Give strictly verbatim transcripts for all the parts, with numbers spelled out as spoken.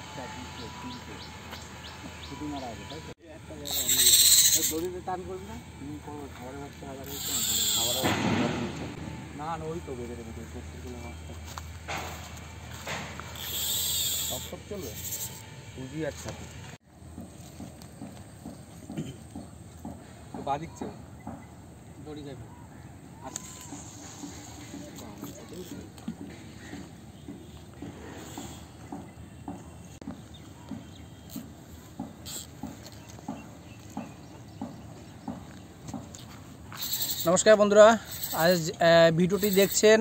টান করবি না খাবারের বাচ্চা না না ওই তো বেঁধে দেবে সব সব চলবে বুঝি আর সাথে বাদিক চল দড়ি যাবে নমস্কার বন্ধুরা, আজ ভিডিওটি দেখছেন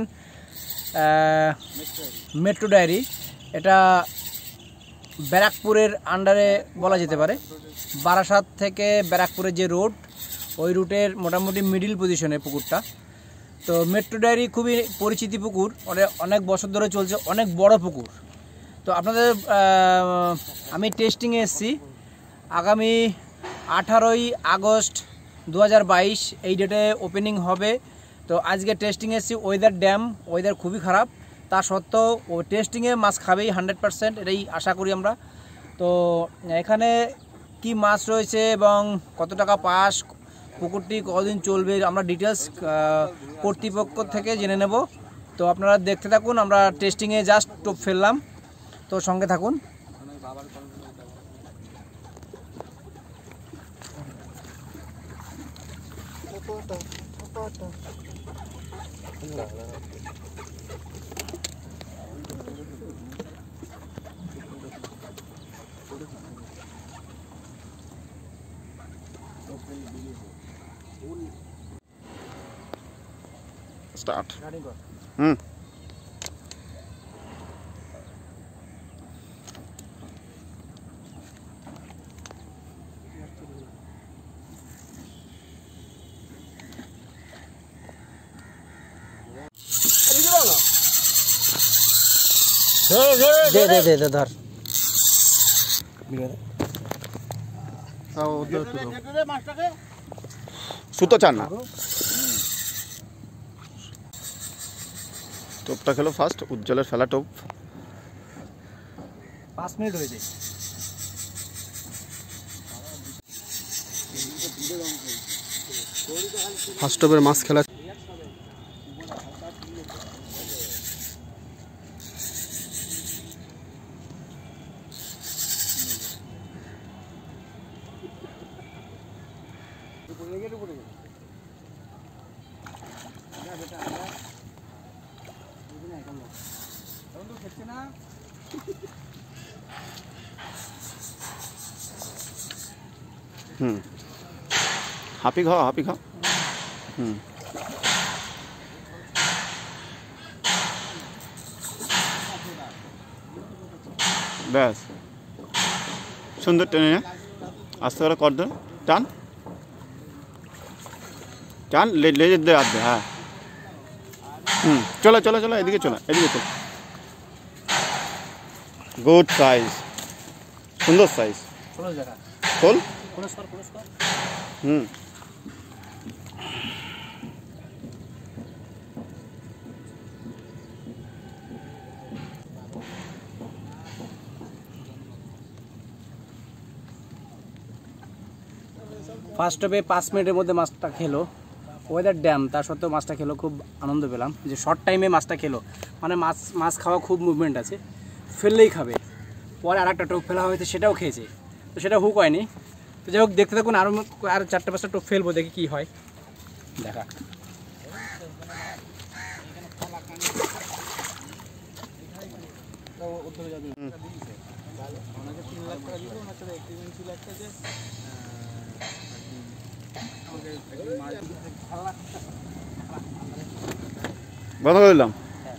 মেট্রো ডায়েরি। এটা ব্যারাকপুরের আন্ডারে বলা যেতে পারে। বারাসাত থেকে ব্যারাকপুরের যে রোড, ওই রুটের মোটামুটি মিডিল পজিশনে পুকুরটা। তো মেট্রো ডায়েরি খুবই পরিচিতি পুকুর, অনেক বছর ধরে চলছে, অনেক বড় পুকুর। তো আপনাদের আমি টেস্টিংয়ে এসেছি আগামী আঠারোই আগস্ট দু হাজার বাইশ এই ডেটে ওপেনিং হবে। তো আজকে টেস্টিং এসেছি। ওয়েদার ড্যাম, ওয়েদার খুবই খারাপ, তা সত্ত্বেও ও টেস্টিংয়ে মাছ খাবেই হান্ড্রেড পারসেন্ট, এটাই আশা করি আমরা। তো এখানে কি মাছ রয়েছে এবং কত টাকা পাস, পুকুরটি কতদিন চলবে, আমরা ডিটেলস কর্তৃপক্ষ থেকে জেনে নেব। তো আপনারা দেখতে থাকুন, আমরা টেস্টিংয়ে জাস্ট টোপ ফেললাম, তো সঙ্গে থাকুন। Start. Hmm. দে দে দে দে ধর সুতো চান না, টোপটা খেলো ফার্স্ট, উজ্জ্বলের ফেলা টোপ। পাঁচ মিনিট হয়েছে। ফার্স্ট টোপের মাছ খেলা। হুম, হাপি খাও, হাপি খাও। হুম, ব্যাস সুন্দর টেনে নে, আস্তে করে কর দে, টান টান, লেজের দে হাত দে। হ্যাঁ, হুম, চলো চলো চলো, এদিকে চলো, এদিকে চলো। গুড সাইজ, সুন্দর সাইজ। খোল। হুম, ফার্স্ট টোপে পাঁচ মিনিটের মধ্যে মাছটা খেলো। ওয়েদার ড্যাম, তার সত্ত্বেও মাছটা খেলো, খুব আনন্দ পেলাম যে শর্ট টাইমে মাছটা খেলো। মানে মাছ মাছ খাওয়া খুব মুভমেন্ট আছে, ফেললেই খাবে। পরে আর একটা টোপ ফেলা হয়েছে, সেটাও খেয়েছে, তো সেটা হুক হয়নি। তো যাই হোক, দেখতে থাকুন, আরও আরও চারটে পাঁচটা টোপ ফেলবো, দেখি কী হয়। দেখা বন্ধ করে দিলাম।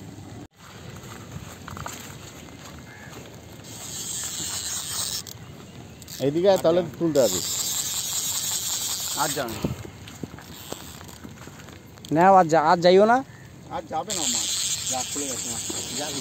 এইদিকে তাহলে তুলতে হবে। আর যাও না, না আজ আজ যাইও না, আর যাবে না মাছ, যা খুলে গেছে মাছ, যাবি।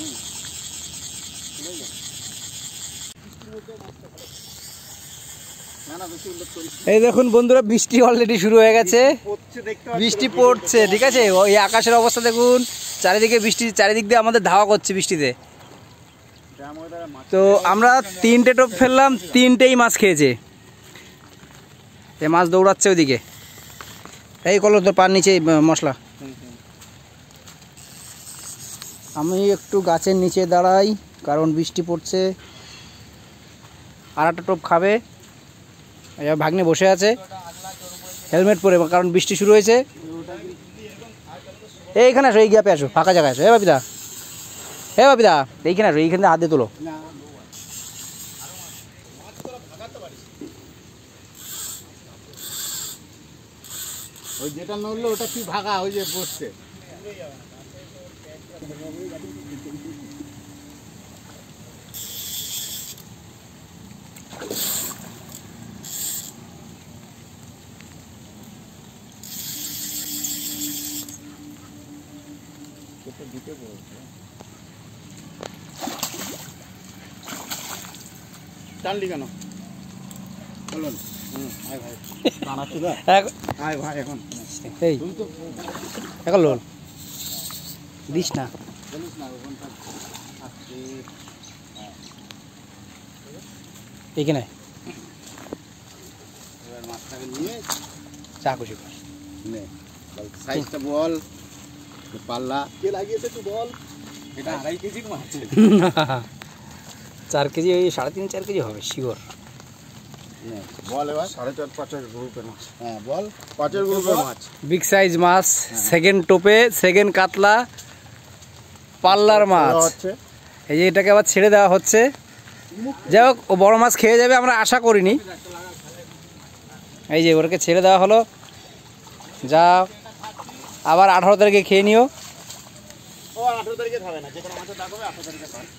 এই দেখুন বন্ধুরা, বৃষ্টি অলরেডি শুরু হয়ে গেছে, বৃষ্টি পড়ছে, ঠিক আছে। ওই আকাশের অবস্থা দেখুন, চারিদিকে বৃষ্টি, চারিদিক দিয়ে আমাদের ধাওয়া করছে বৃষ্টিতে। তো আমরা তিনটে টোপ ফেললাম, তিনটেই মাছ খেয়েছে। এ মাছ দৌড়াচ্ছে ওইদিকে। এই কলো তোর পার নিচে মশলা। আমি একটু গাছের নিচে দাঁড়াই কারণ বৃষ্টি পড়ছে। আর একটা টোপ খাবে। ভাগ্নে বসে আছে হেলমেট পরে, কারণ বৃষ্টি শুরু হয়েছে। এইখানে আসো, এই গ্যাপে আসো, ফাঁকা জায়গায় আসো। হে বাপিদা, হে বাপিদা, এইখানে আসো, এইখানে হাত দিয়ে তোলো। ওই যেটা নড়লো ওটা কি ভাগা, ওই যে বসছে। টানলি কেন? বলুন। হুম, আয় ভাই। বানাচ্ছি না? আয় ভাই এখন। এই এখন লোল দিস না। বলিস না ওখানটা আসছে। এইখানে এবার মাছটাকে নিয়ে চা খুশি নে, সাইজটা বল, পাল্লা কে লাগিয়েছে তুই বল। এটা আড়াই কেজির মাছ। চার কেজি, ওই সাড়ে তিন চার কেজি হবে শিওর। বল এবার সাড়ে চার পাঁচের গ্রুপের মাছ। হ্যাঁ বল, পাঁচের গ্রুপের মাছ, বিগ সাইজ মাছ। সেকেন্ড টোপে সেকেন্ড কাতলা পাল্লার মাছ। এই যে এটাকে আবার ছেড়ে দেওয়া হচ্ছে। যাই হোক, ও বড় মাছ খেয়ে যাবে আমরা আশা করিনি। এই যে ওটাকে ছেড়ে দেওয়া হলো। যা আবার আঠারো তারিখে খেয়ে নিও। ও আঠারো তারিখে খাবে না, যে কোনো মাছের দাগ হবে আঠারো তারিখে খাবে।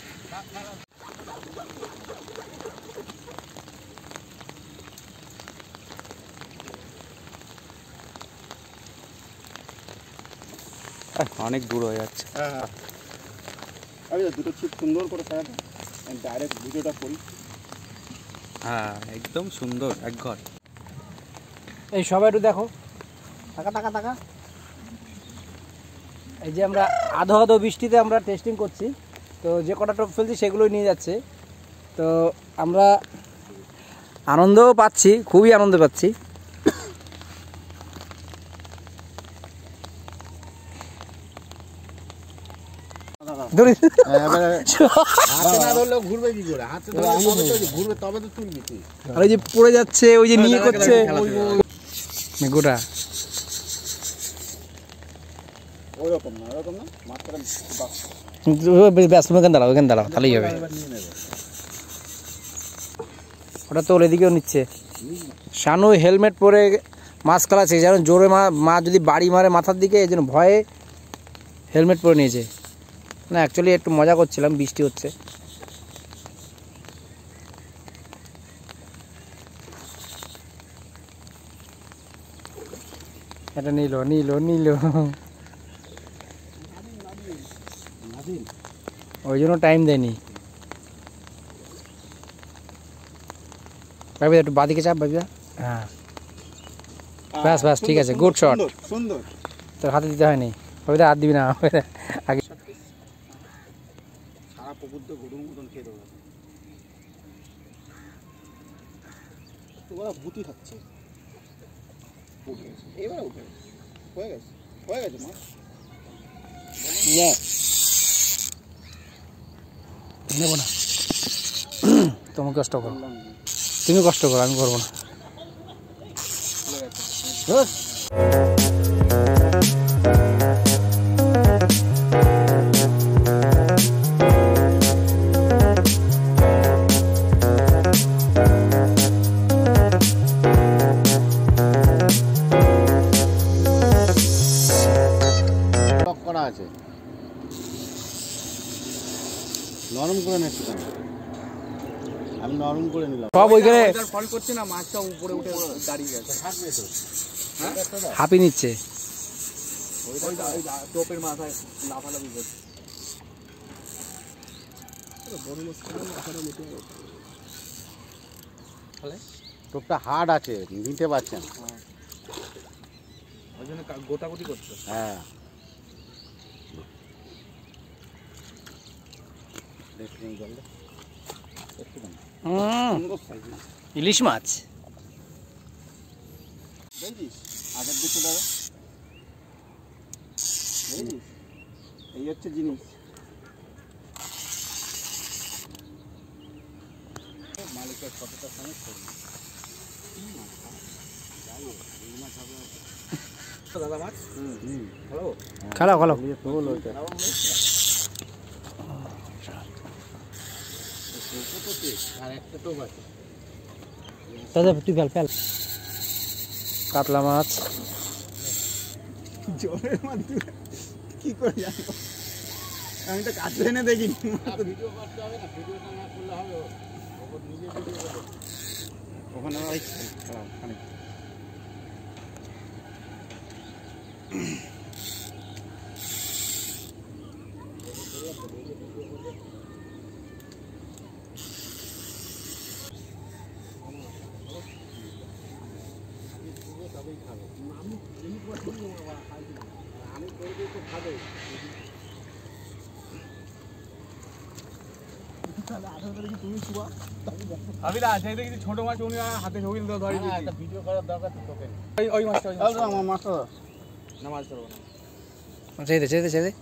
অনেক দূর হয়ে যাচ্ছে। হ্যাঁ হ্যাঁ, আমি দুটো ছিপ সুন্দর করে খাওয়াবো, ডাইরেক্ট ভিডিওটা করি। হ্যাঁ একদম সুন্দর এক ঘর। এই সবাই একটু দেখো, টাকা টাকা টাকা। এই যে আমরা আধো আধো বৃষ্টিতে আমরা টেস্টিং করছি, তো যে কটা টোপ ফেলছি সেগুলোই নিয়ে যাচ্ছে। তো আমরা আনন্দও পাচ্ছি, খুবই আনন্দ পাচ্ছি। ঘুরবে কি করে? হাতে ঘুরবে তবে তো তুলবি তুই। আর ওই যে পড়ে যাচ্ছে, ওই যে নিয়ে করছে গোটা। ওরকম না, ওরকম না, মাছটা ব্যাস তুমি এখানে দাঁড়াও, এখানে দাঁড়াও, তাহলেই হবে। ওটা তো ওর এদিকেও নিচ্ছে। শানু হেলমেট পরে মাছ খেলাচ্ছে, যেন জোরে মা মা যদি বাড়ি মারে মাথার দিকে, এই জন্য ভয়ে হেলমেট পরে নিয়েছে। না অ্যাকচুয়ালি একটু মজা করছিলাম, বৃষ্টি হচ্ছে। এটা নিল নিল নিল ওই জন্য টাইম দেয়নি। ভাবি একটু বাদিকে চাপ ভাবিদা। হ্যাঁ ব্যাস ব্যাস ঠিক আছে, গুড শট। সুন্দর, তোর হাতে দিতে হয়নি, ভাবিদা হাত দিবি না আগে। সারা পুকুর তো গরুর মতন খেয়ে দেবো। ওরা বুটি খাচ্ছে। এবার উঠে হয়ে গেছে, হয়ে গেছে মাছ। নেবো না, তুমি কষ্ট করো, তুমি কষ্ট করো, আমি করবো না। করা আছে, নরম করে নিচ্ছি কেন? আমি নরম করে নিলাম সব ওইখানে ফল করছে না, মাছটা উপরে উঠে দাঁড়িয়ে গেছে। হাঁপি নিচ্ছে। টোপের মাথায় লাফালাফি করছে। টোপটা হার্ড আছে, নিতে পারছেন, ওই জন্য গোটাগুটি করছে। হ্যাঁ ইলিশ মাছ আগের দিকে দাদা এই হচ্ছে জিনিস মালিকের ফটোটার সঙ্গে ছবি দাদা মাছ হ্যালো খালো খালো আর একটা টোপ আছে দাদা তুই ফেল ফেল কাতলা মাছ জলের মাধ্যমে কি করে জানবো আমি তো কাছে এনে দেখিনি ভিডিও করতে হবে না ভিডিওটা না করলে হবে নিজে ভিডিও করো ওখানে খানিক আমি না সেই দেখি ছোট মাছ উনি হাতে ছবি দিতে ধরে একটা ভিডিও করার দরকার তো তোকে ওই ওই মাছটা আমার মাছটা না মাছ ধরবো না ছেড়ে দে ছেড়ে দে ছেড়ে দে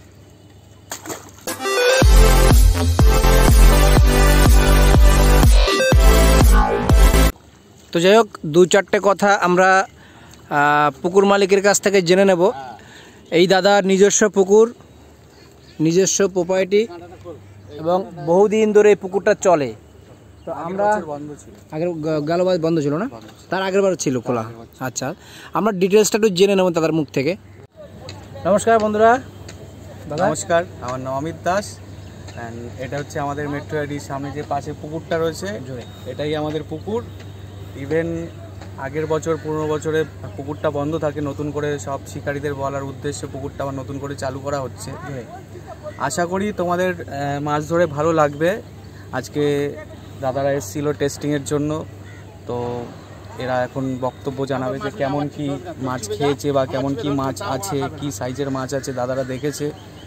তো যাই হোক দু চারটে কথা আমরা পুকুর মালিকের কাছ থেকে জেনে নেব। এই দাদার নিজস্ব পুকুর, নিজস্ব প্রপার্টি এবং বহুদিন ধরে এই পুকুরটা চলে। তো আমরা আগের গেল বার বন্ধ ছিল না, তার আগের বার ছিল খোলা। আচ্ছা, আমরা ডিটেলসটা একটু জেনে নেব দাদার মুখ থেকে। নমস্কার বন্ধুরা। নমস্কার, আমার নাম অমিত দাস। অ্যান্ড এটা হচ্ছে আমাদের মেট্রো আইডির সামনে যে পাশে পুকুরটা রয়েছে, এটাই আমাদের পুকুর। ইভেন আগের বছর পনেরো বছরে পুকুরটা বন্ধ থাকে, নতুন করে সব শিকারীদের বলার উদ্দেশ্যে পুকুরটা আবার নতুন করে চালু করা হচ্ছে। আশা করি তোমাদের মাছ ধরে ভালো লাগবে। আজকে দাদারা এসেছিল টেস্টিংয়ের জন্য, তো এরা এখন বক্তব্য জানাবে যে কেমন কি মাছ খেয়েছে বা কেমন কি মাছ আছে, কি সাইজের মাছ আছে দাদারা দেখেছে।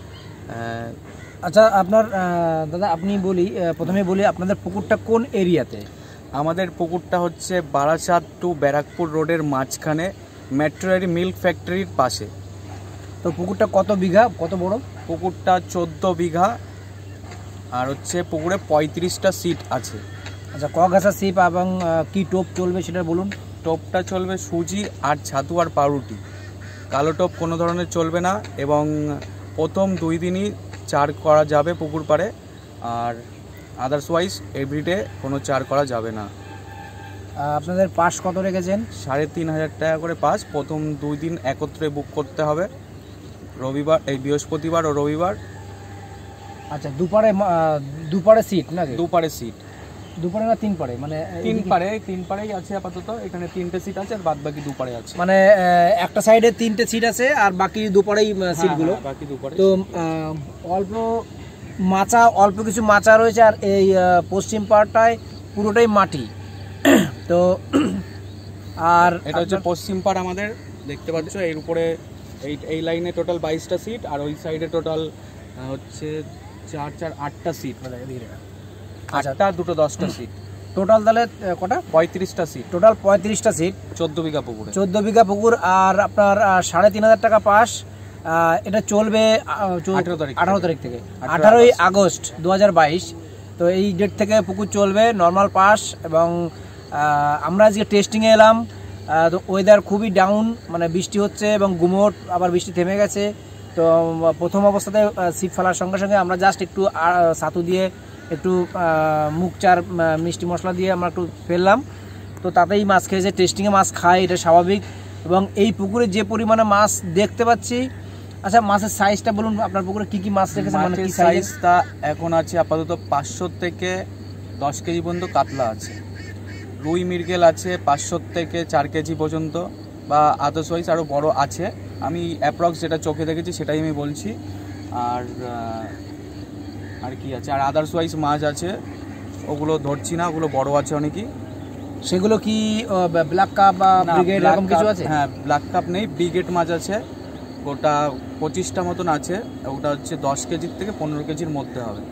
আচ্ছা আপনার দাদা আপনি বলি প্রথমে বলি আপনাদের পুকুরটা কোন এরিয়াতে? আমাদের পুকুরটা হচ্ছে বারাসাত টু ব্যারাকপুর রোডের মাঝখানে, মেট্রোয়ারি মিল্ক ফ্যাক্টরির পাশে। তো পুকুরটা কত বিঘা, কত বড়? পুকুরটা চোদ্দো বিঘা আর হচ্ছে পুকুরে পঁয়ত্রিশটা সিট আছে। আচ্ছা, ক ঘাসা সিপ এবং কি টোপ চলবে সেটা বলুন। টোপটা চলবে সুজি আর ছাতু আর পাউরুটি, কালো টোপ কোনো ধরনের চলবে না। এবং প্রথম দুই দিনই চার করা যাবে পুকুর পাড়ে, আর আদার্সওয়াইজ এভরিডে কোনো চার করা যাবে না। আপনাদের পাস কত রেখেছেন? সাড়ে তিন হাজার টাকা করে পাস। প্রথম দুই দিন একত্রে বুক করতে হবে, রবিবার এই বৃহস্পতিবার ও রবিবার। আচ্ছা, দুপারে দুপারে সিট নাকি? দুপারে সিট। দুপারে না তিন পারে? মানে তিন পারে, তিন পারেই আছে আপাতত। এখানে তিনটে সিট আছে আর বাদ বাকি দুপারে আছে। মানে একটা সাইডে তিনটে সিট আছে আর বাকি দুপারেই সিটগুলো। বাকি দুপারে। তো অল্প মাচা, অল্প কিছু মাচা রয়েছে আর এই পশ্চিম পাড়টায় পুরোটাই মাটি। তো আর এটা হচ্ছে পশ্চিম পাড় আমাদের, দেখতে পাচ্ছ এর উপরে এই এই লাইনে টোটাল বাইশটা সিট আর ওই সাইডে টোটাল হচ্ছে চার চার আটটা সিট, মানে আটটা দুটো দশটা সিট। টোটাল তাহলে কটা? পঁয়ত্রিশটা সিট। টোটাল পঁয়ত্রিশটা সিট, চোদ্দ বিঘা পুকুরে। চোদ্দ বিঘা পুকুর। আর আপনার সাড়ে তিন হাজার টাকা পাস। এটা চলবে আঠারো তারিখ আঠারো তারিখ থেকে আঠারোই আগস্ট দু হাজার বাইশ। তো এই ডেট থেকে পুকুর চলবে নর্মাল পাস। এবং আমরা আজকে টেস্টিংয়ে এলাম, তো ওয়েদার খুবই ডাউন, মানে বৃষ্টি হচ্ছে এবং গুমোট, আবার বৃষ্টি থেমে গেছে। তো প্রথম অবস্থাতে ছিপ ফেলার সঙ্গে সঙ্গে আমরা জাস্ট একটু ছাতু দিয়ে একটু মুখ চার মিষ্টি মশলা দিয়ে আমরা একটু ফেললাম, তো তাতেই মাছ খেয়েছে। টেস্টিংয়ে মাছ খায়, এটা স্বাভাবিক। এবং এই পুকুরে যে পরিমাণে মাছ দেখতে পাচ্ছি, আচ্ছা মাছের সাইজটা বলুন, আপনার পুকুরে কি কি মাছ রেখেছে? মানে কি সাইজটা এখন আছে আপাতত পাঁচশো থেকে দশ কেজি পর্যন্ত কাতলা আছে, রুই মৃগেল আছে পাঁচশো থেকে চার কেজি পর্যন্ত, বা আদার্সওয়াইজ আরও বড় আছে। আমি অ্যাপ্রক্স যেটা চোখে দেখেছি সেটাই আমি বলছি। আর আর কি আছে, আর আদার্সওয়াইজ মাছ আছে, ওগুলো ধরছি না, ওগুলো বড় আছে অনেকই। সেগুলো কি ব্ল্যাক কাপ বা ব্রিগেড এরকম কিছু আছে? হ্যাঁ, ব্ল্যাক কাপ নেই, ব্রিগেড মাছ আছে, ওটা পঁচিশটা মতন আছে। ওটা হচ্ছে দশ কেজির থেকে পনেরো কেজির মধ্যে হবে।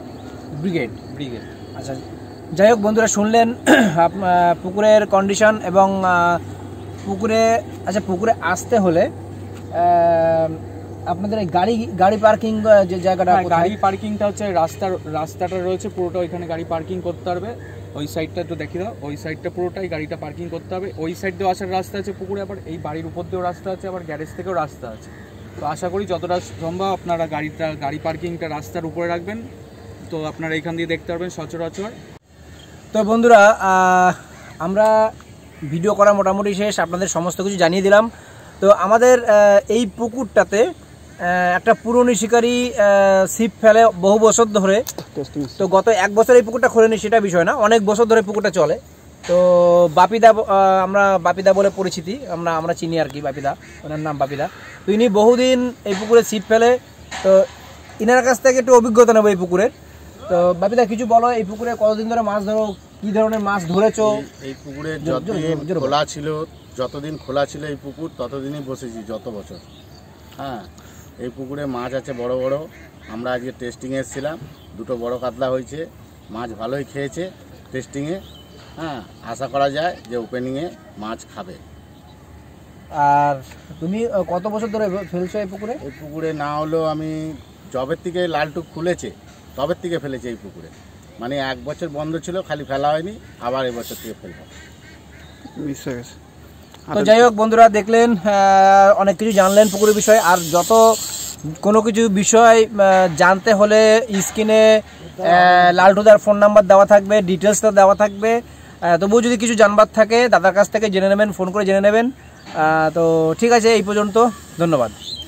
ব্রিগেড। ব্রিগেড। আচ্ছা, যাই হোক বন্ধুরা, শুনলেন আপ- আহ, পুকুরের কন্ডিশন এবং আহ, পুকুরে আচ্ছা পুকুরে আসতে হলে আহ, আপনাদের এই গাড়ি গাড়ি পার্কিং যে জায়গাটা হ্যাঁ, কোথায়? গাড়ি পার্কিংটা হচ্ছে রাস্তার রাস্তাটা রয়েছে পুরোটা, ওইখানে গাড়ি পার্কিং করতে পারবে। ওই সাইডটা একটু দেখিয়ে দাও, ওই সাইডটা পুরোটাই গাড়িটা পার্কিং করতে হবে। ওই সাইড দিয়েও আসার রাস্তা আছে পুকুরে, আবার এই বাড়ির উপর দিয়েও রাস্তা আছে, আবার গ্যারেজ থেকেও রাস্তা আছে। তো আশা করি যতটা সম্ভব আপনারা গাড়িটা গাড়ি পার্কিংটা রাস্তার উপরে রাখবেন, তো আপনারা এইখান দিয়ে দেখতে পারবেন সচরাচর। তো বন্ধুরা, আহ, আমরা ভিডিও করা মোটামুটি শেষ, আপনাদের সমস্ত কিছু জানিয়ে দিলাম। তো আমাদের আহ, এই পুকুরটাতে আহ, একটা পুরনো শিকারী আহ, ছিপ ফেলে বহু বছর ধরে। তো গত এক বছর এই পুকুরটা খোলেনি সেটা বিষয় না, অনেক বছর ধরে পুকুরটা চলে। তো বাপিদা, আহ, আমরা বাপিদা বলে পরিচিতি, আমরা আমরা চিনি আর কি, বাপিদা, ওনার নাম বাপিদা। তো ইনি বহুদিন এই পুকুরে ছিপ ফেলে। তো ইনার কাছ থেকে একটু অভিজ্ঞতা নেবো এই পুকুরের। তো বাপিদা কিছু বলো, এই পুকুরে কতদিন ধরে মাছ ধরো, কি ধরনের মাছ ধরেছো? এই পুকুরে যতদিন খোলা ছিল যতদিন খোলা ছিল এই পুকুর ততদিনই বসেছি, যত বছর। হ্যাঁ, এই পুকুরে মাছ আছে বড় বড়। আমরা আজকে টেস্টিংয়ে এসেছিলাম, দুটো বড় কাতলা হয়েছে, মাছ ভালোই খেয়েছে টেস্টিংয়ে। হ্যাঁ, আশা করা যায় যে ওপেনিংয়ে মাছ খাবে। আর তুমি আহ, কত বছর ধরে ফেলছো এই পুকুরে? এই পুকুরে না হলেও আমি জবের থেকে লালটুক খুলেছে তবের থেকে ফেলেছি এই পুকুরে। মানে এক বছর বন্ধ ছিল, খালি ফেলা হয়নি, আবার এবছর থেকে ফেলবো। মিস হয়ে গেছে। তো যাই হোক বন্ধুরা, দেখলেন আহ, অনেক কিছু জানলেন পুকুরের বিষয়ে। আর যত কোনো কিছু বিষয় আহ, জানতে হলে স্ক্রিনে লালটুদার ফোন নাম্বার দেওয়া থাকবে, ডিটেলসটা দেওয়া থাকবে। আহ, তবুও যদি কিছু জানবার থাকে দাদার কাছ থেকে জেনে নেবেন, ফোন করে জেনে নেবেন। আহ, তো ঠিক আছে, এই পর্যন্ত, ধন্যবাদ।